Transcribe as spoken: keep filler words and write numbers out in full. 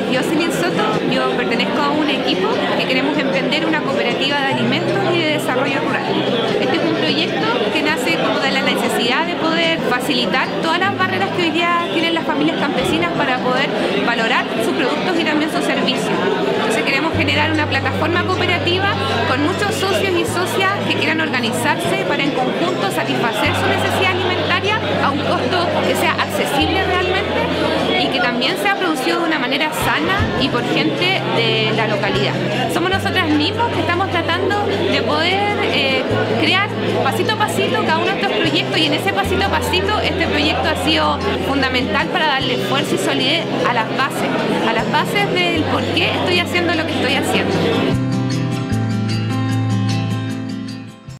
Jocelyn Soto, yo pertenezco a un equipo que queremos emprender una cooperativa de alimentos y de desarrollo rural. Este es un proyecto que nace como de la necesidad de poder facilitar todas las barreras que hoy día tienen las familias campesinas para poder valorar sus productos y también sus servicios. Entonces queremos generar una plataforma cooperativa con muchos socios y socias que quieran organizarse para en conjunto satisfacer su necesidad alimentaria a un costo que sea accesible realmente y que también sea producido de una manera sana y por gente de la localidad. Somos nosotras mismos que estamos tratando de poder eh, crear pasito a pasito cada uno de estos proyectos, y en ese pasito a pasito este proyecto ha sido fundamental para darle fuerza y solidez a las bases, a las bases del por qué estoy haciendo lo que estoy haciendo.